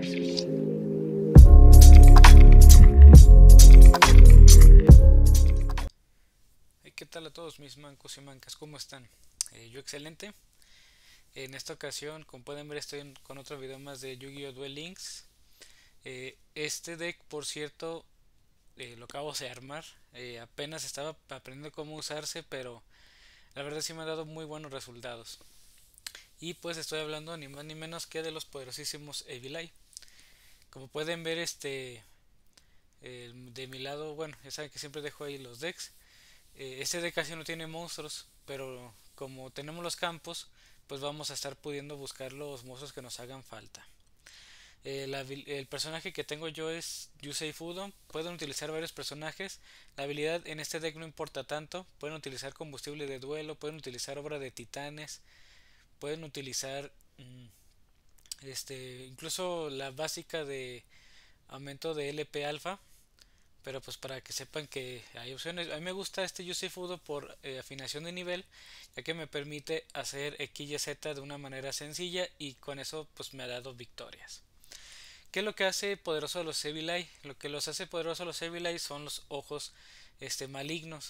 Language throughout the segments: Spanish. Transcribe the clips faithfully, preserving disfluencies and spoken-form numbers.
Hey, ¿qué tal a todos mis mancos y mancas? ¿Cómo están? Eh, yo excelente. En esta ocasión, como pueden ver, estoy en- con otro video más de Yu-Gi-Oh! Duel Links. Eh, este deck, por cierto, eh, lo acabo de armar. Eh, apenas estaba aprendiendo cómo usarse, pero la verdad sí me ha dado muy buenos resultados. Y pues estoy hablando ni más ni menos que de los poderosísimos Evil Eye. Como pueden ver, este eh, de mi lado, bueno, ya saben que siempre dejo ahí los decks. Eh, este deck casi no tiene monstruos, pero como tenemos los campos, pues vamos a estar pudiendo buscar los monstruos que nos hagan falta. Eh, la el personaje que tengo yo es Yusei Fudo. Pueden utilizar varios personajes. La habilidad en este deck no importa tanto. Pueden utilizar combustible de duelo, pueden utilizar obra de titanes, pueden utilizar mmm, este incluso la básica de aumento de L P alfa. Pero pues para que sepan que hay opciones. A mí me gusta este Yusei Fudo por eh, afinación de nivel, ya que me permite hacer X Y Z de una manera sencilla y con eso pues me ha dado victorias. ¿Qué es lo que hace poderoso a los Evil Eye? Lo que los hace poderosos a los Evil Eye son los ojos este, malignos.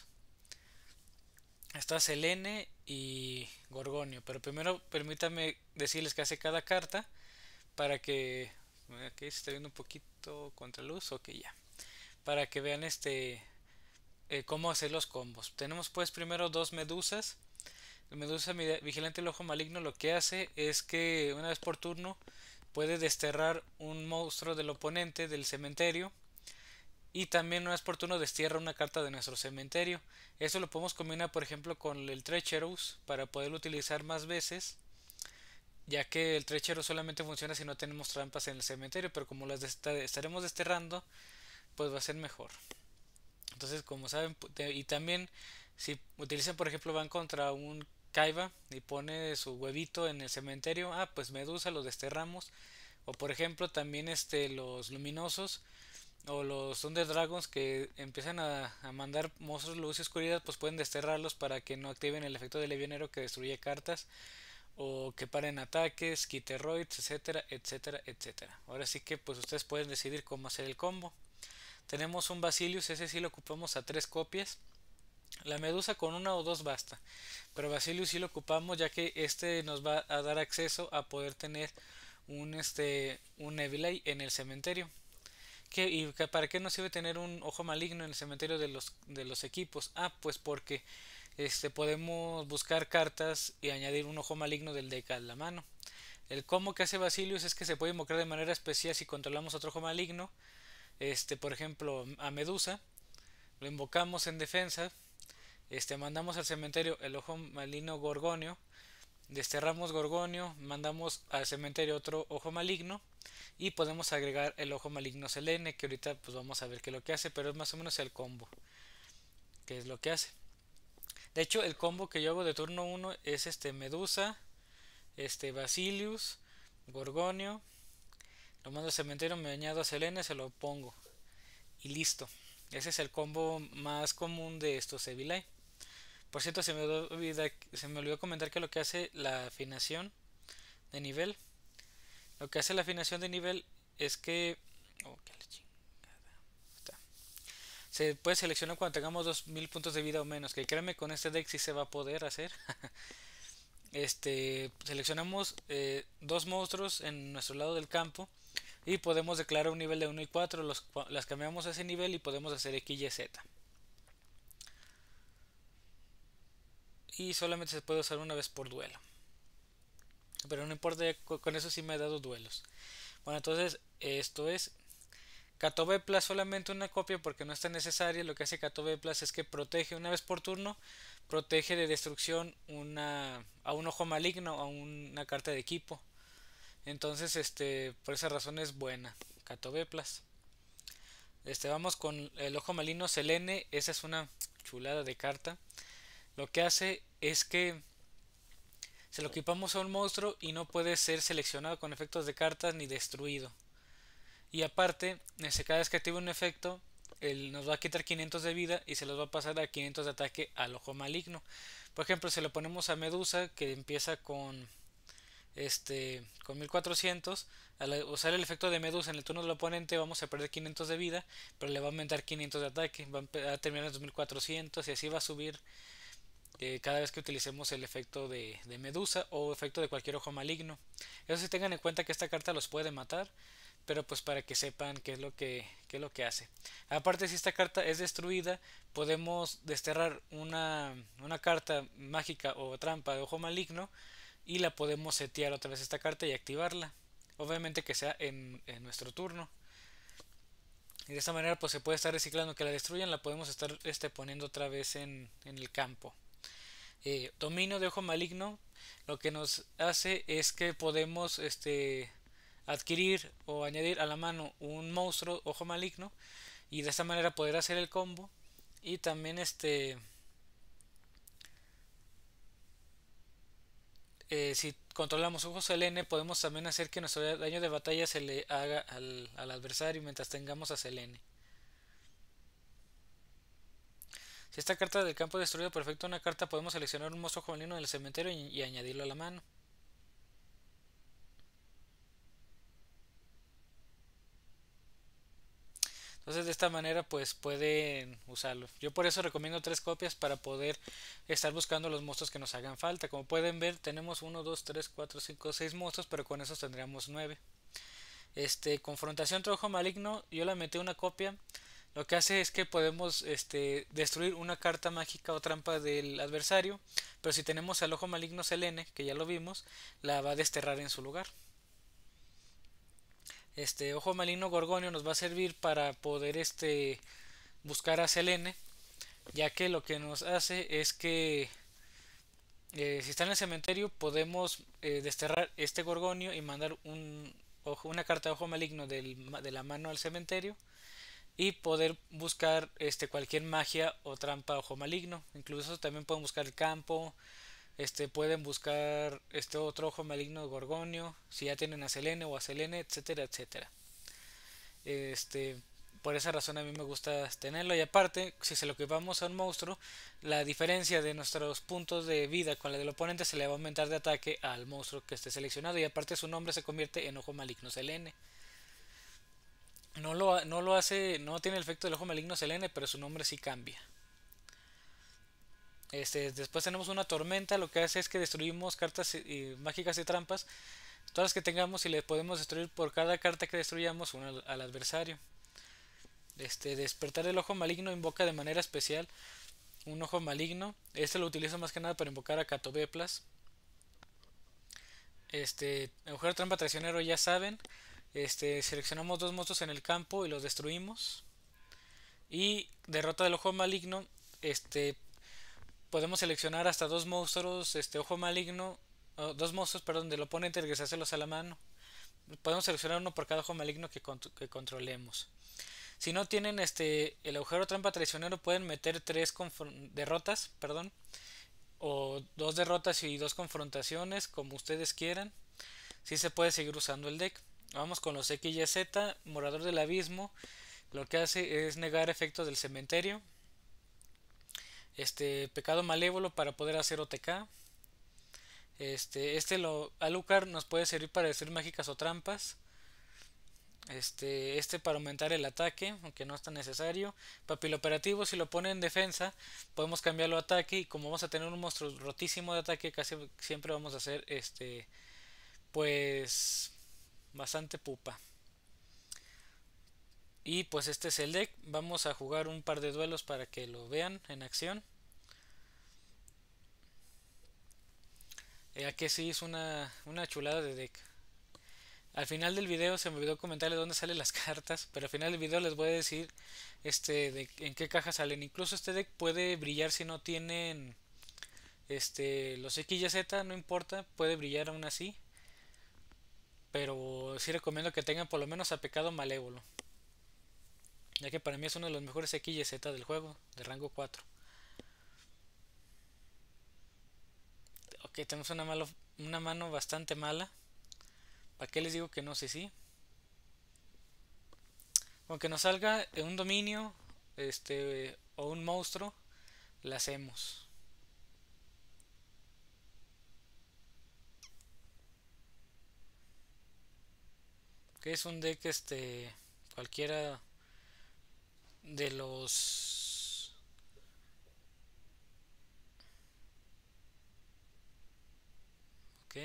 Está Selene y Gorgonio, pero primero permítame decirles qué hace cada carta para que... Aquí se está viendo un poquito contra luz, ok ya. Para que vean este eh, cómo hacer los combos. Tenemos pues primero dos medusas. La medusa vigilante del ojo maligno lo que hace es que una vez por turno puede desterrar un monstruo del oponente del cementerio y también una vez por turno destierra una carta de nuestro cementerio. Eso lo podemos combinar por ejemplo con el Treacherous para poderlo utilizar más veces, ya que el Treacherous solamente funciona si no tenemos trampas en el cementerio, pero como las estaremos desterrando pues va a ser mejor. Entonces, como saben, y también si utilizan, por ejemplo, van contra un Kaiba y pone su huevito en el cementerio, ah, pues Medusa lo desterramos. O por ejemplo, también este los luminosos o los Thunder Dragons que empiezan a, a mandar monstruos luz y oscuridad, pues pueden desterrarlos para que no activen el efecto del Levianero que destruye cartas o que paren ataques, quiteroids, etcétera, etcétera, etcétera. Ahora sí que pues ustedes pueden decidir cómo hacer el combo. Tenemos un Basilius, ese sí lo ocupamos a tres copias. La medusa con una o dos basta, pero Basilius sí lo ocupamos ya que este nos va a dar acceso a poder tener un este un Evil Eye en el cementerio. ¿Qué, ¿Y para qué nos sirve tener un ojo maligno en el cementerio de los, de los equipos? Ah, pues porque este, podemos buscar cartas y añadir un ojo maligno del deck a la mano. El combo que hace Basilius es que se puede invocar de manera especial si controlamos otro ojo maligno. Este, por ejemplo, a Medusa, lo invocamos en defensa, este, mandamos al cementerio el ojo maligno Gorgonio, desterramos Gorgonio, mandamos al cementerio otro ojo maligno y podemos agregar el ojo maligno Selene, que ahorita pues vamos a ver qué es lo que hace, pero es más o menos el combo, que es lo que hace. De hecho, el combo que yo hago de turno uno es este Medusa, este Basilius, Gorgonio, lo mando al cementerio, me añado a Selene, se lo pongo y listo. Ese es el combo más común de estos Evil Eye. Por cierto, se me, olvida, se me olvidó comentar que lo que hace la afinación de nivel. Lo que hace la afinación de nivel es que... Oh, qué está. Se puede seleccionar cuando tengamos dos mil puntos de vida o menos. Que créanme, con este deck sí se va a poder hacer. este Seleccionamos eh, dos monstruos en nuestro lado del campo. Y podemos declarar un nivel de uno y cuatro. Los, las cambiamos a ese nivel y podemos hacer X y Z. Y solamente se puede usar una vez por duelo. Pero no importa, con eso sí me ha dado duelos. Bueno, entonces esto es Catobeplas, solamente una copia porque no está necesaria. Lo que hace Catobeplas es que protege una vez por turno, protege de destrucción una, a un ojo maligno, a una carta de equipo. Entonces, este, por esa razón es buena Catobeplas. Este, vamos con el ojo maligno Selene. Esa es una chulada de carta. Lo que hace es que se lo equipamos a un monstruo y no puede ser seleccionado con efectos de cartas ni destruido. Y aparte, cada vez que activa un efecto, él nos va a quitar quinientos de vida y se los va a pasar a quinientos de ataque al ojo maligno. Por ejemplo, si lo ponemos a Medusa, que empieza con este, con mil cuatrocientos, al usar el efecto de Medusa en el turno del oponente vamos a perder quinientos de vida, pero le va a aumentar quinientos de ataque, va a terminar en dos mil cuatrocientos y así va a subir eh, cada vez que utilicemos el efecto de, de Medusa o efecto de cualquier ojo maligno. Eso sí, tengan en cuenta que esta carta los puede matar, pero pues para que sepan qué es lo que, qué es lo que hace. Aparte, si esta carta es destruida, podemos desterrar una, una carta mágica o trampa de ojo maligno y la podemos setear otra vez esta carta y activarla. Obviamente que sea en, en nuestro turno. Y de esta manera pues se puede estar reciclando. Que la destruyan, la podemos estar este, poniendo otra vez en, en el campo. Eh, dominio de ojo maligno lo que nos hace es que podemos este, adquirir o añadir a la mano un monstruo ojo maligno y de esta manera poder hacer el combo. Y también este eh, si controlamos ojos Selene podemos también hacer que nuestro daño de batalla se le haga al, al adversario mientras tengamos a Selene. Si esta carta del campo destruido por efecto una carta, podemos seleccionar un monstruo ojo maligno del cementerio y, y añadirlo a la mano. Entonces de esta manera pues pueden usarlo. Yo por eso recomiendo tres copias para poder estar buscando los monstruos que nos hagan falta. Como pueden ver tenemos uno, dos, tres, cuatro, cinco, seis monstruos, pero con esos tendríamos nueve. Este, confrontación entre ojo maligno, yo la metí una copia. Lo que hace es que podemos este, destruir una carta mágica o trampa del adversario, pero si tenemos al ojo maligno Selene, que ya lo vimos, la va a desterrar en su lugar. Este ojo maligno Gorgonio nos va a servir para poder este, buscar a Selene, ya que lo que nos hace es que eh, si está en el cementerio podemos eh, desterrar este Gorgonio y mandar un ojo, una carta de ojo maligno del, de la mano al cementerio y poder buscar este, cualquier magia o trampa ojo maligno. Incluso también pueden buscar el campo. Este, pueden buscar este otro ojo maligno de Gorgonio, si ya tienen a Selene o a Selene, etcétera, etcétera. Este, por esa razón a mí me gusta tenerlo. Y aparte, si se lo equipamos a un monstruo, la diferencia de nuestros puntos de vida con la del oponente se le va a aumentar de ataque al monstruo que esté seleccionado. Y aparte su nombre se convierte en ojo maligno Selene. No lo, no lo hace, no tiene el efecto del ojo maligno Selene, pero su nombre sí cambia. Este, después tenemos una tormenta, lo que hace es que destruimos cartas y, mágicas y trampas, todas las que tengamos, y le podemos destruir por cada carta que destruyamos una al, al adversario. Este, despertar el ojo maligno invoca de manera especial un ojo maligno. Este lo utilizo más que nada para invocar a Catobeplas. Este, agujero trampa traicionero, ya saben. Este, seleccionamos dos monstruos en el campo y los destruimos. Y derrota del ojo maligno. Este, podemos seleccionar hasta dos monstruos, este ojo maligno, oh, dos monstruos, perdón, del oponente y regresárselos a la mano. Podemos seleccionar uno por cada ojo maligno que, cont que controlemos. Si no tienen este el agujero trampa traicionero, pueden meter tres derrotas, perdón, o dos derrotas y dos confrontaciones, como ustedes quieran. Si se puede seguir usando el deck. Vamos con los X Y Z. Morador del abismo, lo que hace es negar efectos del cementerio. Este pecado malévolo para poder hacer O T K. Este, este lo, Alucard nos puede servir para destruir mágicas o trampas. Este, este para aumentar el ataque, aunque no es tan necesario. Papiloperativo, si lo pone en defensa, podemos cambiarlo a ataque. Y como vamos a tener un monstruo rotísimo de ataque, casi siempre vamos a hacer este, pues, bastante pupa. Y pues este es el deck. Vamos a jugar un par de duelos para que lo vean en acción. Ya que sí es una, una chulada de deck. Al final del video se me olvidó comentarles dónde salen las cartas, pero al final del video les voy a decir este de en qué caja salen. Incluso este deck puede brillar si no tienen este los X Y Z, no importa, puede brillar aún así. Pero sí recomiendo que tengan por lo menos a Pecado Malévolo, ya que para mí es uno de los mejores X Y Z del juego, de rango cuatro. Ok, tenemos una, malo, una mano bastante mala. ¿Para qué les digo que no? Sí, sí. Aunque nos salga un dominio este o un monstruo, la hacemos. Que es un deck este cualquiera de los... Ok.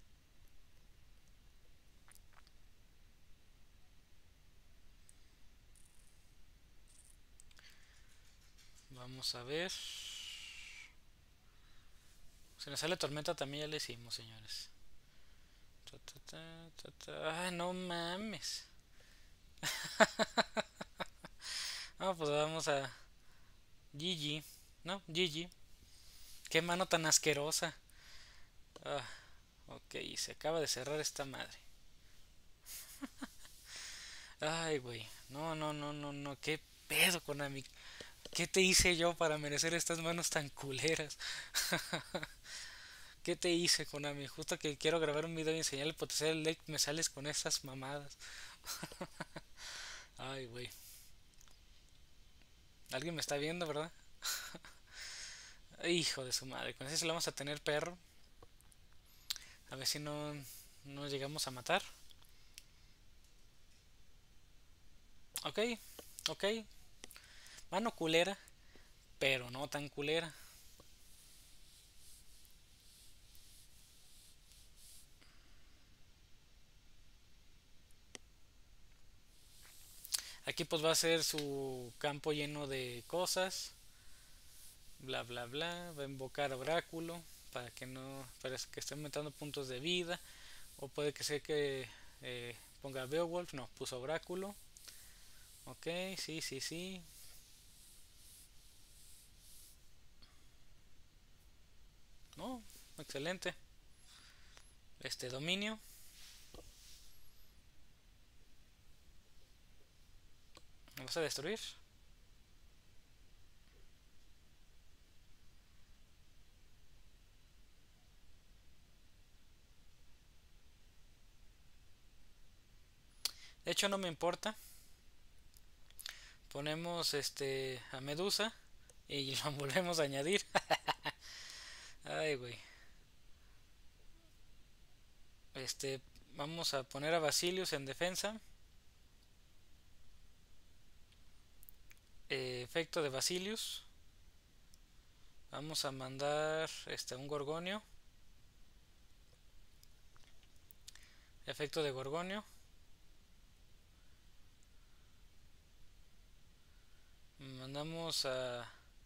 Vamos a ver. Si nos sale tormenta también ya le hicimos, señores. Ta, ta, ta, ta, ta. Ay, no mames. Ah, pues vamos a G G. No, G G. Qué mano tan asquerosa. Ah, ok, se acaba de cerrar esta madre. Ay, güey. No, no, no, no, no. ¿Qué pedo, Konami? ¿Qué te hice yo para merecer estas manos tan culeras? ¿Qué te hice, Konami? Justo que quiero grabar un video y enseñarle el potencial del deck, me sales con esas mamadas. Ay, güey. Alguien me está viendo, ¿verdad? Hijo de su madre. Con ese se lo vamos a tener perro. A ver si no nos llegamos a matar. Ok, ok. Mano culera, pero no tan culera. Aquí pues va a ser su campo lleno de cosas. Bla bla bla. Va a invocar oráculo. Para que no. Para que esté aumentando puntos de vida. O puede que sea que eh, ponga Beowulf. No, puso oráculo. Ok, sí, sí, sí. No, excelente. Este dominio. ¿Me vas a destruir? De hecho no me importa. Ponemos este a Medusa y lo volvemos a añadir. Ay, güey. Este, vamos a poner a Basilius en defensa. Eh, efecto de Basilius. Vamos a mandar este un Gorgonio. Efecto de Gorgonio. Mandamos a...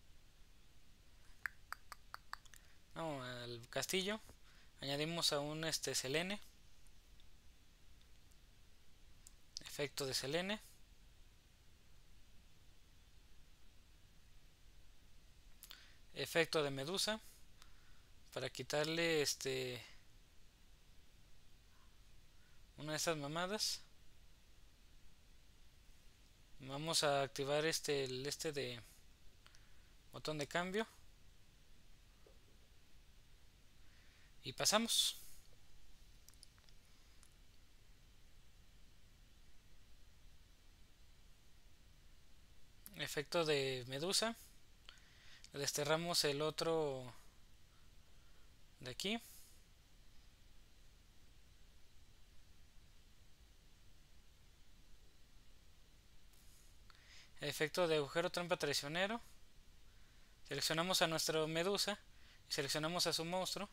No, al castillo. Añadimos a un este Selene. Efecto de Selene. Efecto de Medusa. Para quitarle este... una de esas mamadas. Vamos a activar este el este de botón de cambio y pasamos. Efecto de Medusa. Le desterramos el otro de aquí. Efecto de agujero trampa traicionero. Seleccionamos a nuestro Medusa y seleccionamos a su monstruo.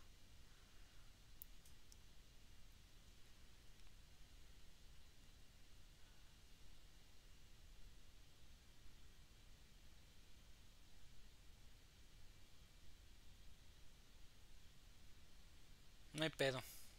No hay pedo.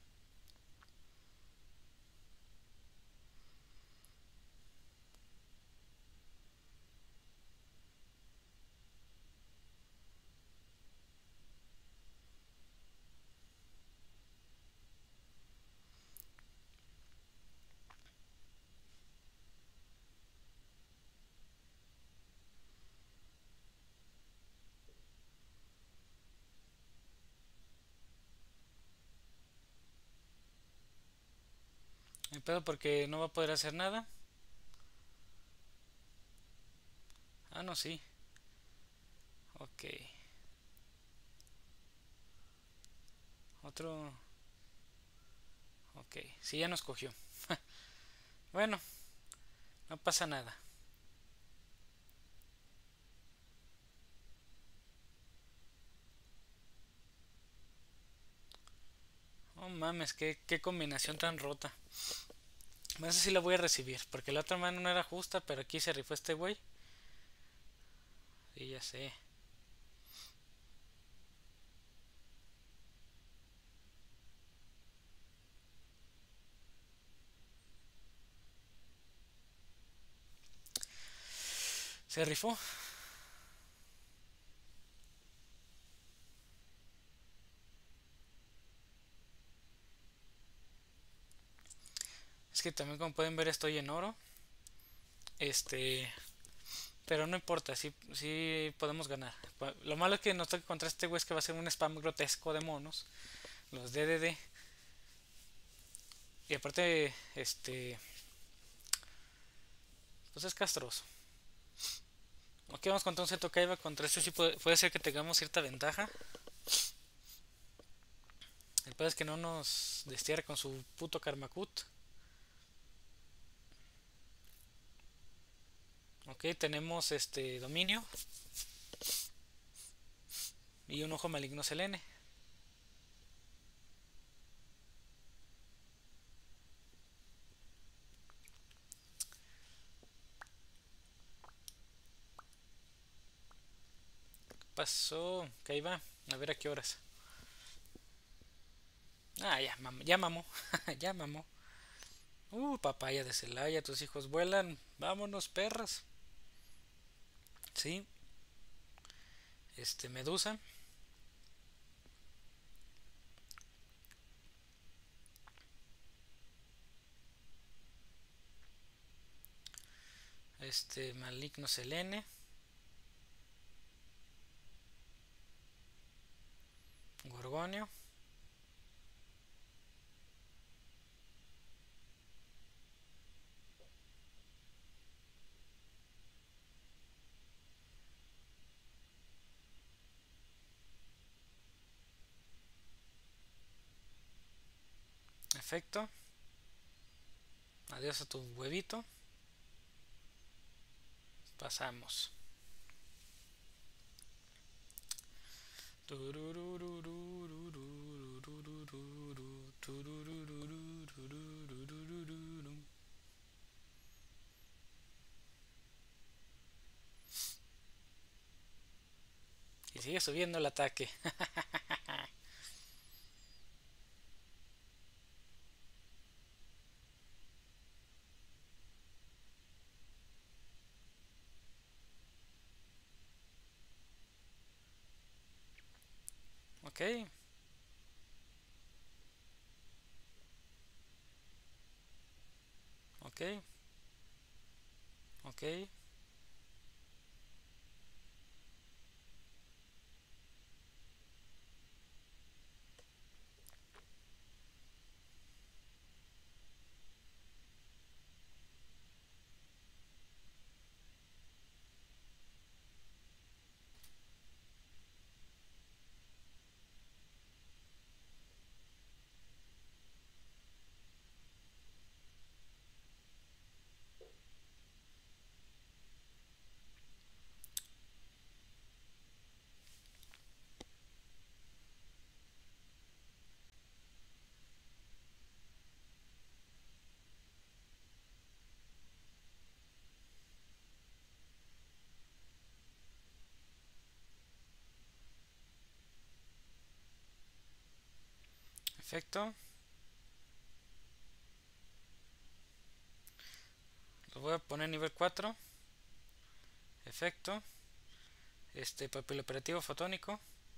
No hay pedo porque no va a poder hacer nada. Ah, no, sí. Ok. Otro. Ok. Sí, ya nos cogió. Bueno, no pasa nada. Oh mames, qué, qué combinación tan rota. Bueno, esa sí la voy a recibir, porque la otra mano no era justa, pero aquí se rifó este güey. Sí, ya sé. Se rifó. Es que también como pueden ver estoy en oro. Este... Pero no importa, sí, sí podemos ganar. Lo malo es que nos toca contra este güey es que va a ser un spam grotesco de monos. Los D D D. Y aparte, este... Pues es castroso. Ok, vamos contra un Seto Kaiba. Contra este sí puede, puede ser que tengamos cierta ventaja. El peor es que no nos destierra con su puto Karmakut. Ok, tenemos este dominio. Y un ojo maligno Selene. Pasó. Kaiba. A ver a qué horas. Ah, ya, mam ya mamó. Ya mamó. Uh, papaya de Celaya, tus hijos vuelan. Vámonos, perras. Sí. Este, Medusa. Este, Maligno Selene. Gorgonio. Efecto. Adiós a tu huevito. Pasamos. Y sigue subiendo el ataque. Ok. Ok. Ok. Efecto. Lo voy a poner nivel cuatro. Efecto. Este, papel operativo fotónico.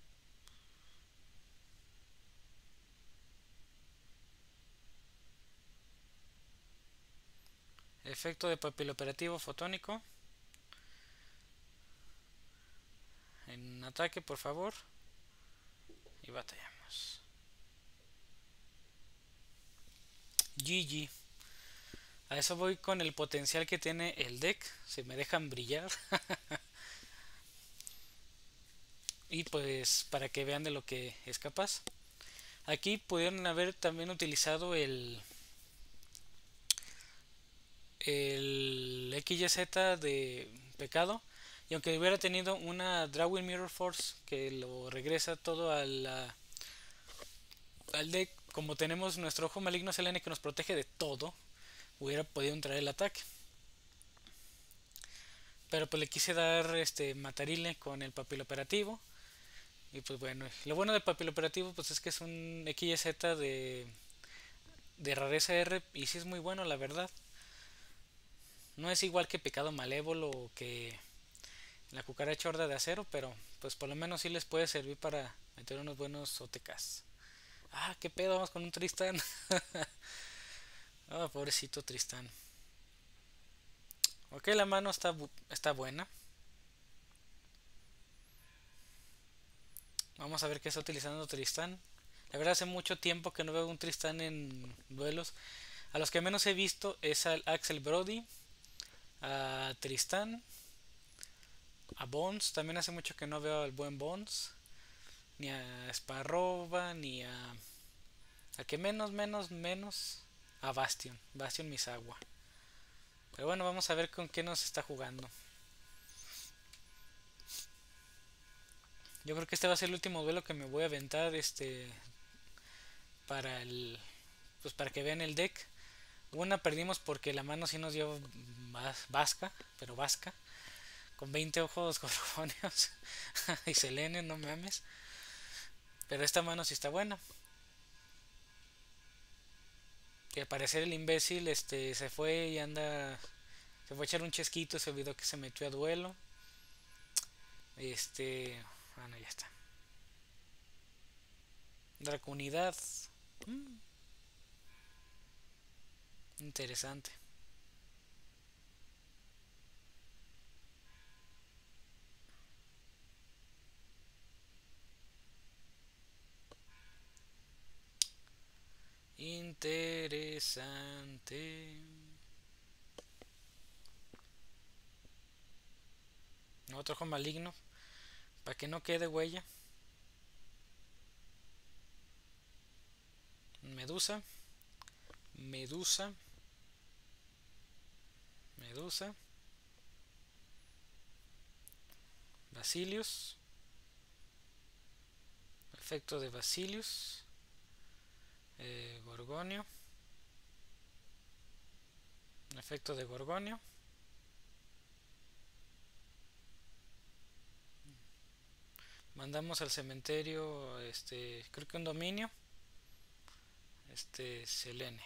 Efecto de papel operativo fotónico. En ataque, por favor. Y batallamos. G G. A eso voy con el potencial que tiene el deck. Se me dejan brillar. Y pues para que vean de lo que es capaz. Aquí pudieron haber también utilizado el el X Y Z de pecado. Y aunque hubiera tenido una Drawing Mirror Force que lo regresa todo a la, al deck, como tenemos nuestro ojo maligno Selene que nos protege de todo, hubiera podido entrar el ataque. Pero pues le quise dar este matarile con el papel operativo. Y pues bueno, lo bueno del papel operativo pues es que es un X Y Z de, de rareza R y sí es muy bueno la verdad. No es igual que Pecado Malévolo o que la cucaracha horda de acero, pero pues por lo menos sí les puede servir para meter unos buenos O T Ks. Ah, qué pedo, vamos con un Tristán. Ah, pobrecito Tristán. Ok, la mano está, está buena. Vamos a ver qué está utilizando Tristán. La verdad hace mucho tiempo que no veo un Tristán en duelos. A los que menos he visto es al Axel Brody, a Tristán, a Bones. También hace mucho que no veo al buen Bones. Ni a Sparroba, ni a... A que menos, menos, menos... A Bastion. Bastion Misagua. Pero bueno, vamos a ver con qué nos está jugando. Yo creo que este va a ser el último duelo que me voy a aventar, este... Para el... Pues para que vean el deck. Una perdimos porque la mano sí nos dio vasca, pero vasca. Con veinte ojos gorgonios y Selene, no mames. Pero esta mano sí está buena. Que al parecer el imbécil este, se fue y anda... Se fue a echar un chesquito, se olvidó que se metió a duelo. Este... Bueno, ya está. Dracunidad. Mm, interesante. Interesante. Otro ojo maligno. Para que no quede huella. Medusa. Medusa. Medusa. Basilius. Efecto de Basilius. Eh, Gorgonio. Efecto de Gorgonio. Mandamos al cementerio, este, creo que un dominio. Este, Selene.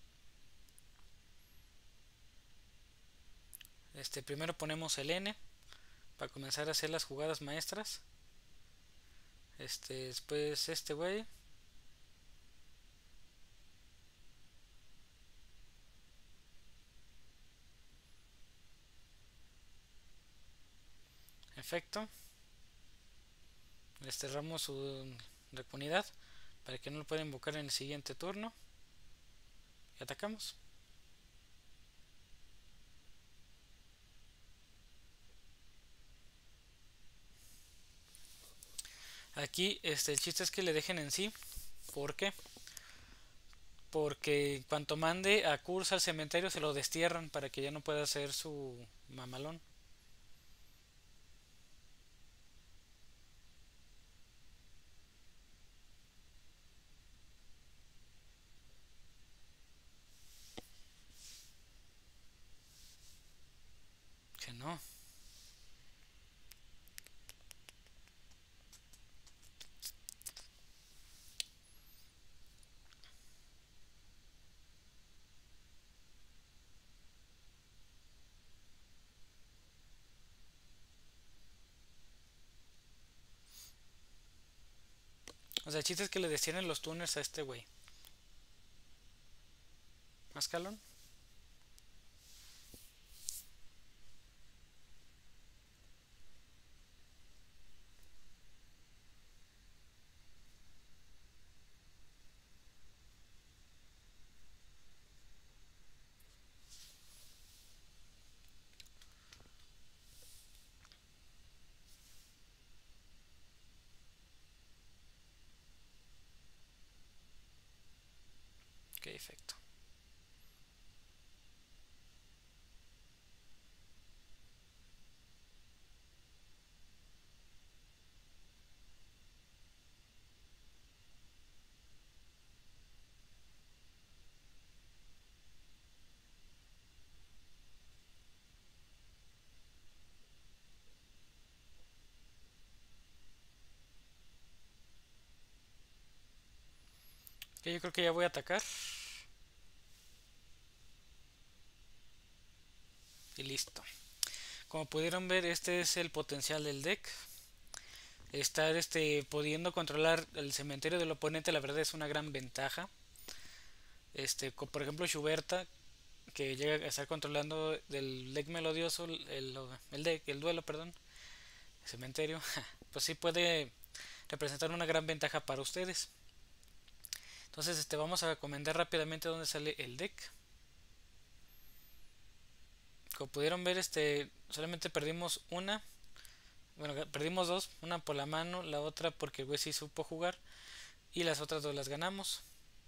Este, primero ponemos Selene para comenzar a hacer las jugadas maestras. Este, después este güey. Efecto. Desterramos su unidad para que no lo pueda invocar en el siguiente turno. Y atacamos. Aquí este, el chiste es que le dejen en sí. ¿Por qué? Porque cuanto mande a Curse al cementerio se lo destierran para que ya no pueda hacer su mamalón. Que no. O sea, el chiste es que le destierren los tuners a este güey. ¿Mascalón? Qué efecto. yo creo que ya voy a atacar. Y listo. Como pudieron ver, este es el potencial del deck. Estar este, pudiendo controlar el cementerio del oponente, la verdad es una gran ventaja. Este, por ejemplo, Schuberta, que llega a estar controlando del deck melodioso, el, el deck, el duelo, perdón, el cementerio, pues sí puede representar una gran ventaja para ustedes. Entonces, este, vamos a comentar rápidamente dónde sale el deck. Como pudieron ver, este, solamente perdimos una. Bueno, perdimos dos, una por la mano, la otra porque el güey sí supo jugar, y las otras dos las ganamos.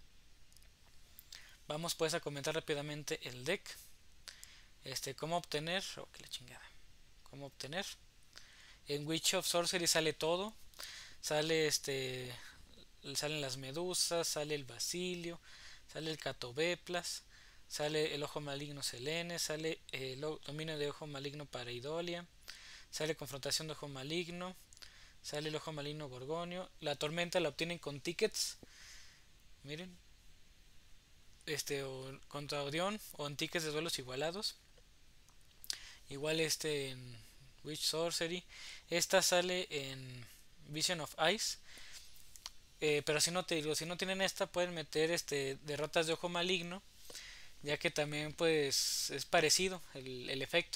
Vamos pues a comentar rápidamente el deck. Este, cómo obtener, oh, que la chingada. Cómo obtener. En Witch of Sorcery sale todo. Sale este, salen las medusas, sale el basilio, sale el catobeplas, sale el ojo maligno Selene, sale el dominio de ojo maligno para Idolia, sale confrontación de ojo maligno, sale el ojo maligno Gorgonio. La tormenta la obtienen con tickets, miren, este, o contra Odeon o en tickets de duelos igualados. Igual este en Witch Sorcery. Esta sale en Vision of Ice. Eh, pero si no te digo, si no tienen esta, pueden meter este derrotas de ojo maligno, ya que también pues es parecido el, el efecto.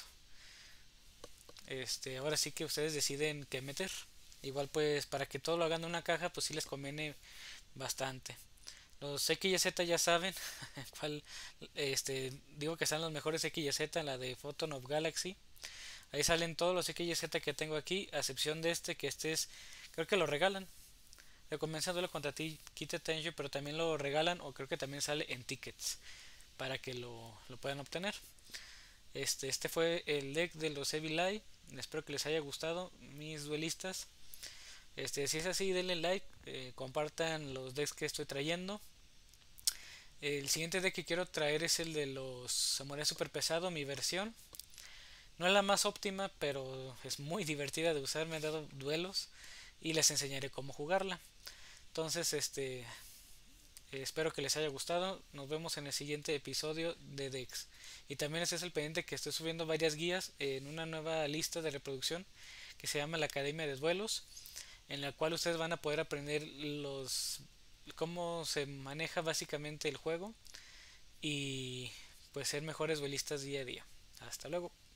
Este, ahora sí que ustedes deciden qué meter. Igual pues para que todo lo hagan en una caja, pues sí les conviene bastante. Los X y Z ya saben cuál, este, digo que están los mejores X y Z en la de Photon of Galaxy. Ahí salen todos los X y Z que tengo aquí, a excepción de este, que este es, creo que lo regalan. Le comienza duelo contra ti, Kite Tenjo, pero también lo regalan o creo que también sale en tickets para que lo, lo puedan obtener. Este, este fue el deck de los Evil Eye. Espero que les haya gustado, mis duelistas. Este, si es así, denle like, eh, compartan los decks que estoy trayendo. El siguiente deck que quiero traer es el de los Samurai Super Pesado, mi versión. No es la más óptima, pero es muy divertida de usar, me ha dado duelos y les enseñaré cómo jugarla. Entonces, este, espero que les haya gustado. Nos vemos en el siguiente episodio de Dex. Y también este es el pendiente que estoy subiendo varias guías en una nueva lista de reproducción que se llama la Academia de Duelos, en la cual ustedes van a poder aprender los cómo se maneja básicamente el juego y pues ser mejores duelistas día a día. Hasta luego.